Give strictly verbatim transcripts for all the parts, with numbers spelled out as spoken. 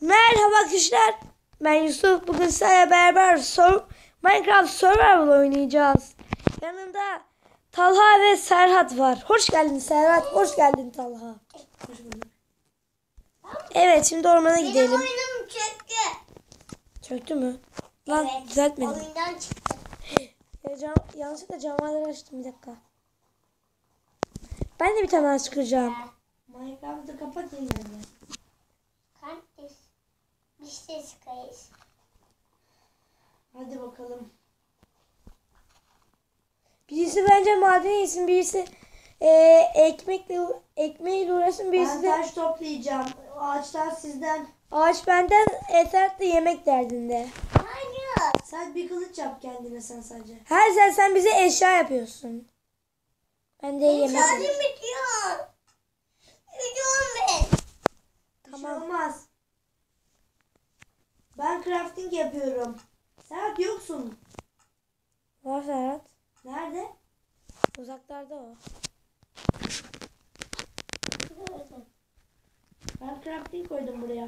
Merhaba arkadaşlar. Ben Yusuf. Bugün sizlerle beraber Sur Minecraft Survival oynayacağız. Yanında Talha ve Serhat var. Hoş geldin Serhat. Hoş geldin Talha. Hoş bulduk. Evet, şimdi ormana Benim gidelim. oyunum çöktü. Çöktü mü? Lan Evet. düzeltmedim. Oyundan çıktı. Ya, cam, yanlışlıkla camları açtım, bir dakika. Ben de bir tane daha çıkacağım. Minecraft'ı kapat yani. Kardeş. Biz de çıkayız. Hadi bakalım. Birisi bence maden yesin, birisi e, ekmekle ekmeğiyle uğraşsın, birisi Ben de taş toplayacağım. Ağaçlar sizden. ağaç benden, Esert de yemek derdinde. Hayır. Sen bir kılıç yap kendine sen sadece. Her sen sen bize eşya yapıyorsun. Ben de yemek. Şarjım bitiyor. Gidiyorum ben. Tamam. Bir şey olmaz. Ben crafting yapıyorum. Serhat yoksun. Var Serhat. Nerede? Uzaklarda o. Ben crafting koydum buraya.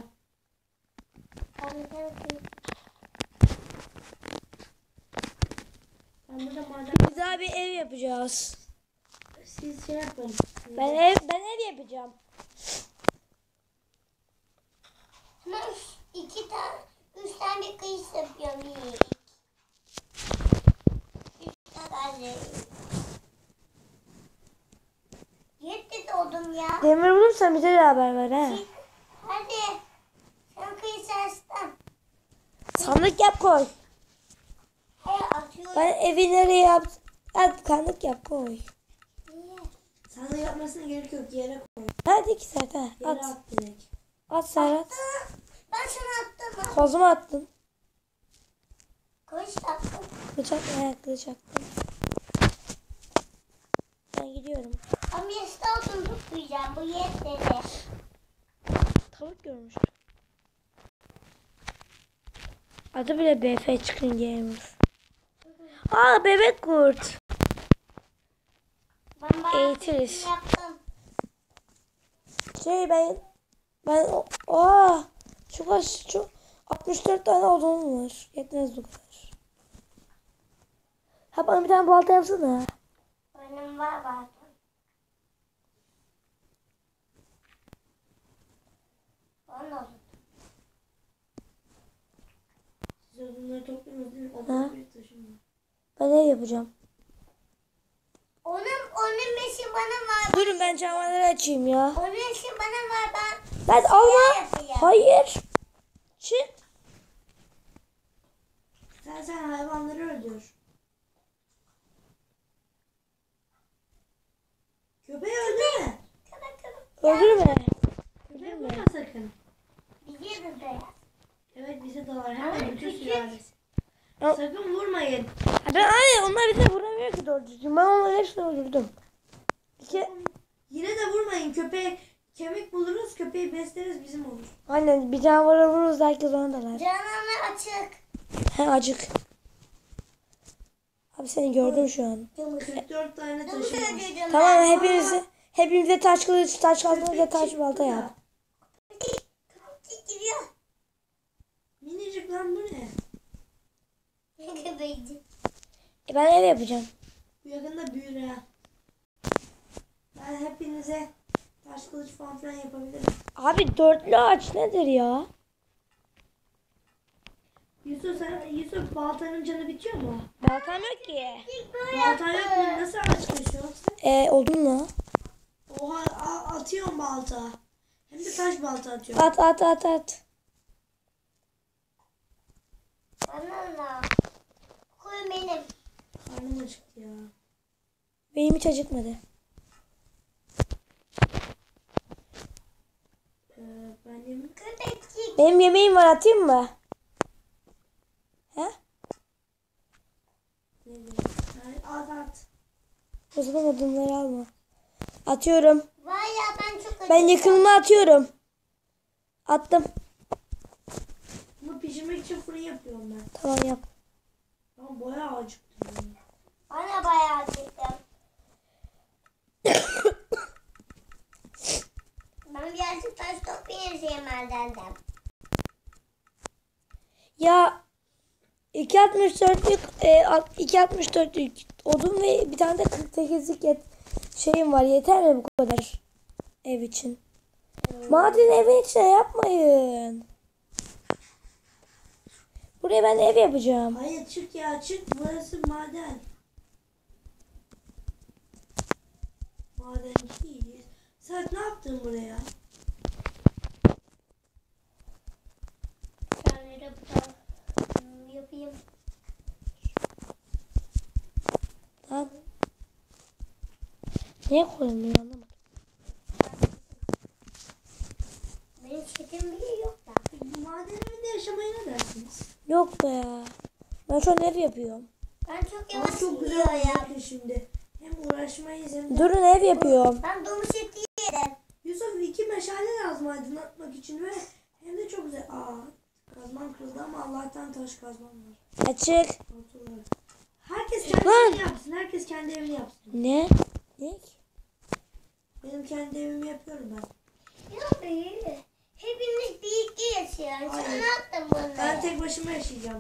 Ben burada maden... Biz daha bir ev yapacağız. Siz şey yapın. Ben ev ben ev yapacağım. Hemen iki tane, üç tane bir kıyıs yapıyorum. İyi. Üç tane. Yetti doldum ya. Demir bulursan bize de haber ver ha. Hadi. Sen kıyıs açtın. Sandık yap koy. He atıyorum. Ben evi nereye yap? At sandık yap koy. Niye? Sana yapmasına gerek yok. Yere koy. Hadi ki Serhat ha. Yere At. at direkt. At Serhat. Ben sana attım. Kozuma attın. Kılıç attım. Kılıç attın. Evet, kılıç attın. Ben gidiyorum. Ama yasta odun tutmayacağım. Bu yetti. Tavuk görmüştüm. Adı bile B F Chicken Games. Aa, bebek kurt. Ben bayağı Eğitiriz. seçim yaptım. Şey ben ben o aa şu kaç şu altmış dört tane odun var. Yetmez bu kadar. Ha, bana bir tane balta yapsana. Benim var bazen. Bana oldu. Siz odunları topluyorsunuz değil mi? O Ha? bir taşınma. Ben ev yapacağım. Onun, onun meşi bana var. Buyurun, ben camları açayım ya. Onun meşi bana var. Ben Ben alma. yapayım. Hayır. Çık. Sen sen hayvanları öldür. Köpeği öldürme. Köpek köpek. Öldürme. Köpeği vurma sakın. Bizi de beyaz. Evet bize dalar. Hem Ama de bütün küçük. sülalesi. Ama- Sakın vurmayın. Ha, ben hayır, onlar bize vuramıyor ki doğru düzgün. Ben onların hepsini öldürdüm. İki, Yine de vurmayın. Köpeğe kemik buluruz. Köpeği besleriz bizim olur. aynen, bir tane vura vururuz, herkes ona dalar. Canını açık. He, acık. Abi seni gördüm şu an. kırk dört tane Dur taşım var. söyleyeceğim Tamam, ben. hepimize hepimize taş kılıç, taş kazma ve taş balta yap. Köpek gidiyor. Minicik lan bu ne? Köpekci. E, ben ev yapacağım. Bu yakında büyür ha. Ben hepinize taş kılıç falan filan yapabilirim. Abi dörtlü ağaç nedir ya? Yusuf sen Yusuf baltanın canı bitiyor mu? Baltam yok ki. Baltan yok mu? Nasıl ağaç kesiyorsun? E, oldu mu? Oha a- atıyorum balta. Hem de taş balta atıyorum. At at at at. Bana ne? Koy benim. Karnım acıktı ya. Benim hiç acıkmadı. Ee, ben yemek Köpekçik. Benim yemeğim var, atayım mı? He? ne diyeyim? Yani at at. O zaman odunları alma. Atıyorum. Var ya ben çok acıktım. Ben yakınıma atıyorum. Attım. Bunu pişirmek için fırın yapıyorum ben. Tamam, yap. Ama bayağı acıktım. ya. Bana bayağı acıktım. Ben birazcık taş toplayayım Zeynep'den. Ya iki altmış dörtlük e, alt- iki altmış dörtlük odun ve bir tane de kırk sekizlik yet şeyim var. Yeter mi bu kadar ev için? Maden evin içine yapmayın. Buraya ben ev yapacağım. Hayır çık ya çık. Burası maden. Madenci değiliz. Sen ne yaptın buraya? Şöyle de buradan yapayım. Lan. Niye koymuyor anlamadım. Benim çetim bile yok da. Bu maden evinde yaşamaya ne dersiniz? Yok be ya. Ben şu an ev yapıyorum. Ben çok Ama yavaş çok güzel gidiyor ya. olacak şimdi. Hem uğraşmayız hem de... Durun ev yapıyorum. Ben domuz eti yedim. Yusuf iki meşale lazım aydınlatmak için ve hem de çok güzel. Aa kazmam kırıldı ama Allah'tan taş kazmam var. Açık. Oturlar. Herkes kendi Lan! evini yapsın. Herkes kendi evini yapsın. Ne? Ne? Benim kendi evimi yapıyorum ben. Ya be. Hepimiz birlikte yaşıyoruz. Sen Hayır. ne yaptın bunları? Ben tek başıma yaşayacağım.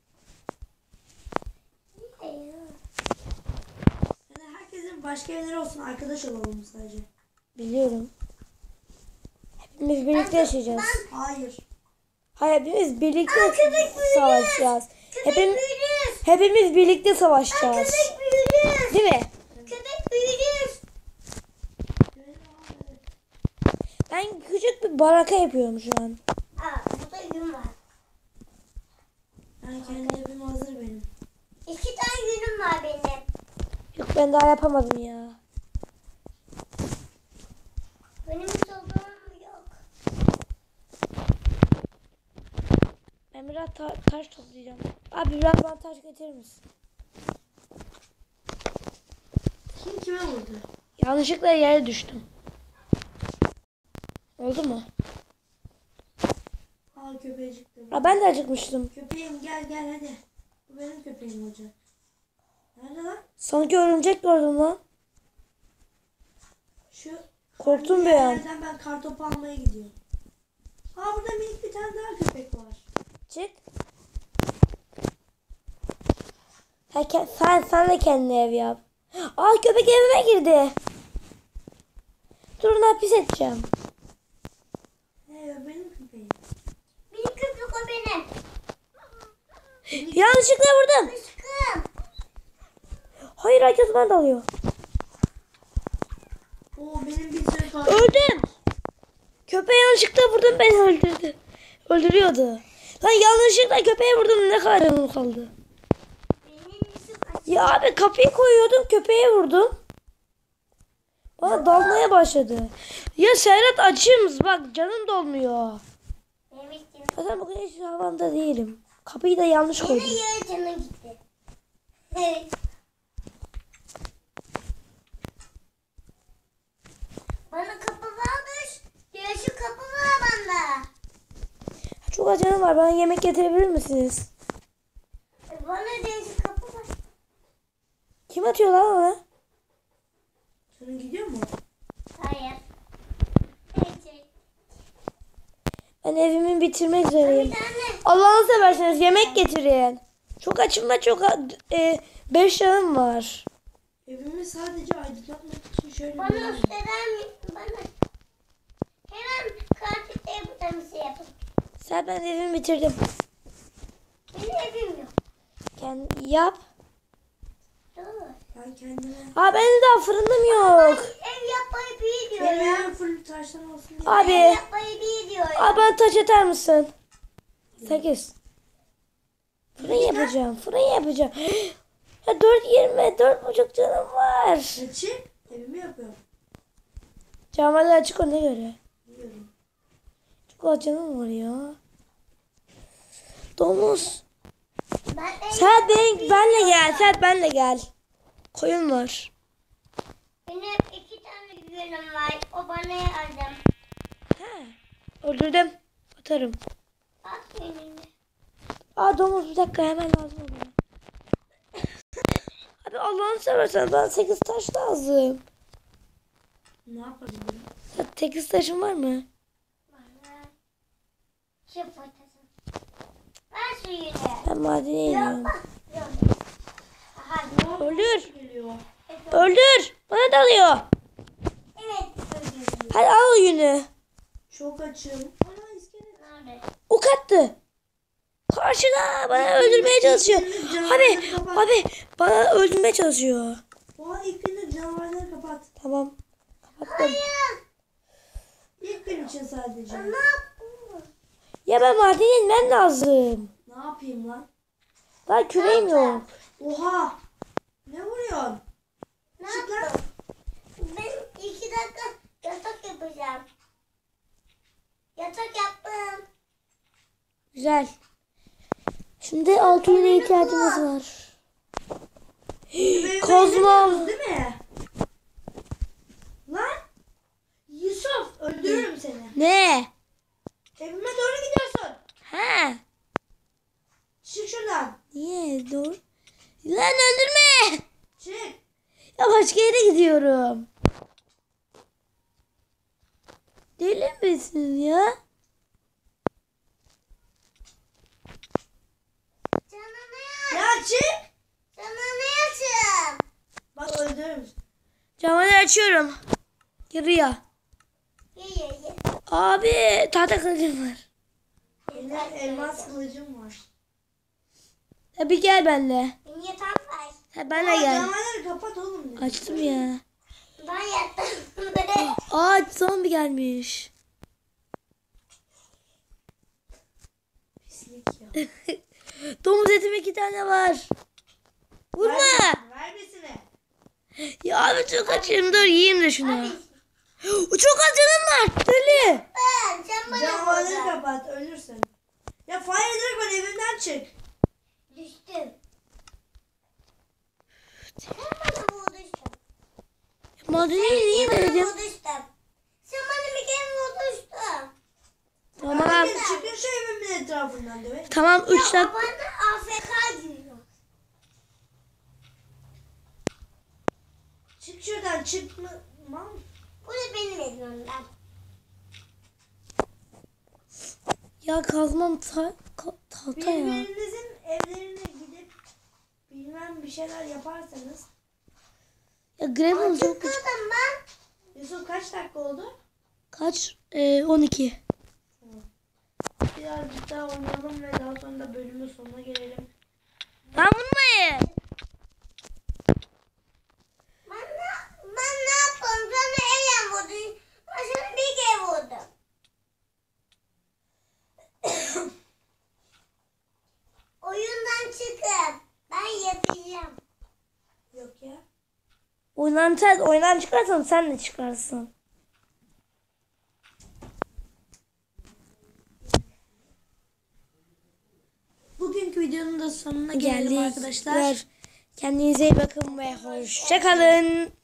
Ne ya? Yani herkesin başka evleri olsun. Arkadaş olalım sadece. Biliyorum. Hepimiz birlikte yaşayacağız. Hayır. Hayır hepimiz birlikte Aa, köpek büyüdü. savaşacağız. Köpek Hepim, büyüdü. hepimiz birlikte savaşacağız. Köpek büyüdü. Değil mi? Köpek büyüdü. Ben küçük bir baraka yapıyorum şu an. Aa, burada yün var. Ben kendi evim hazır benim. İki tane yünüm var benim. Yok ben daha yapamadım ya. Benim hiç odam yok. Ben biraz ta- taş toplayacağım. Abi biraz bana taş getirir misin? Kim kime vurdu? Yanlışlıkla yere düştüm. Oldu mu? Aa köpeği çıktı. Aa, ben de acıkmıştım. Köpeğim gel gel hadi. Bu benim köpeğim olacak. Nerede lan? Sanki örümcek gördüm lan. Şu Korktum bir an. yerlerden ben kartopu almaya gidiyorum. Aa burada minik bir tane daha köpek var. Çık. Ha, ke- sen, sen de kendine ev yap. Aa köpek evime girdi. Dur onu hapis edeceğim. He o benim köpeğim. Benim köpek o benim. Yanlışlıkla vurdum. Aşkım. Hayır herkes bana dalıyor. Oo benim bir sürü kartopum. Öldüm. Köpeği yanlışlıkla vurdum beni öldürdü. Öldürüyordu. Lan yanlışlıkla köpeğe vurdum ne kadar canım kaldı. Benim Yusuf aşkım. Ya abi kapıyı koyuyordum köpeğe vurdum. Bana dalmaya başladı. Ya Serhat açığım bak canım dolmuyor. Benim için. Zaten bugün hiç havamda değilim. Kapıyı da yanlış Yine koydum. yarı canı gitti. Evet. Bana kapı varmış. Diyor şu kapı var bana. Çok acınım var. Bana yemek getirebilir misiniz? Bana diyor şu kapı var. Kim atıyor lan ona? Senin gidiyor mu? Hayır. Neyse. Ben evimi bitirmek Bir üzereyim. tane. Allah'ını severseniz yemek getirin. Çok açım ve çok e, beş canım var. Evimi sadece aydınlatmak için şöyle Bana bir üsteden bana. Hemen kartı evden şey yapın. Sen ben evimi bitirdim. Benim evim yok. Kendi yap. Dur. Ben kendime... Aa benim daha fırınım yok. Ev yapmayı bir Benim diyorum. evim full taştan olsun diye. Abi. Ev yapmayı bir diyorum. Aa bana taş atar mısın? Sekiz. Fırın yapacağım. Fırın yapacağım. Ya dört yirmi. Dört buçuk canım var. Açık. Evimi yapıyorum. Camlar açık ona göre. Biliyorum. Çok az canım var ya. Domuz. Ben ev Sen ben, yapmayı benle biliyorum. gel. Sen benle gel. Koyun var. Benim iki tane yönüm var. O bana yardım. He. Öldürdüm. Atarım. Bak yönümü. Aa domuz bir dakika hemen lazım bana. Abi Allah'ını seversen bana sekiz taş lazım. Ne yapabilirim? Sen sekiz taşın var mı? Bana. Şu fırtasın. Ben suyunu. Ben madene iniyorum. Aha, Öldür. Geliyor. Öldür. Bana dalıyor. evet. öldürdüm. Hadi al oyunu. Çok açım. Ana iskelet. Nerede? Ok attı. Karşıda bana öldürmeye çalışıyor. Abi, abi bana öldürmeye çalışıyor. Oha ilk günde canavarları kapat. Tamam. Kapattım. İlk gün için sadece. Ne yaptın? Ya ben madene inmem lazım. Ne yapayım lan? Daha küreğim yok. Oha. Ne vuruyorsun? Ne Çık lan. yaptın? Ben iki dakika yatak yapacağım. Yatak yaptım. Güzel. Şimdi altı oyuna ihtiyacımız var. Benim Kozmos. evim değil mi? Lan. Yusuf öldürürüm seni. Ne? Evime doğru gidiyorsun. Ha? Çık şuradan. Niye? Dur. Lan öldürme. Çık. Ya başka yere gidiyorum. Deli misin ya? Canını Ya çık. Canını yaşım. Bak öldürürüm. Camını açıyorum. Yarıya. Ye ye ye. Abi tahta kılıcım var. Benim elmas kılıcım var. Ya bir gel benimle. Benim yatağım var. Ha benle Aa, gel. canavarları kapat oğlum. dedi. Açtım ya. Ben yattım. Aa zombi gelmiş. Pislik ya. Domuz etim iki tane var. Vurma. Ver, vermesine. Ya abi çok açım. Dur yiyeyim de şunu. Abi, Çok az canım var. Deli. ben sen bana Canavarları vurdun. kapat ölürsün. Ya Fire Dragon evimden çık. Düştüm. Sen bana vurdun. Madeni niye Bana dedim? vurdun. Sen bana bir kere vurdun. Tamam. Hadi çıkın şu evimin etrafından değil mi? Tamam üç Ya dakika. bana A F K diyor. Çık şuradan çıkma. Mal. Bu da benim elimden. Ya kazmam ta ka- tahta ya. Birbirinizin evlerine gidip bilmem bir şeyler yaparsanız. Ya Gravel çok küçük. Çıktım ben. Yusuf kaç dakika oldu? Kaç? Ee, on iki. Birazcık daha oynayalım ve daha sonra da bölümün sonuna gelelim. Lan vurmayın. Ben ne, ben ne yaptım? Sana elle vurdun. Ben sana bir kere vurdum. Oyundan çıkın. Ben yapacağım. Yok ya. Oyundan, sen, oyundan çıkarsan sen de çıkarsın. Bugünkü videonun da sonuna gelelim Geldik arkadaşlar. Kendinize iyi bakın ve hoşça kalın.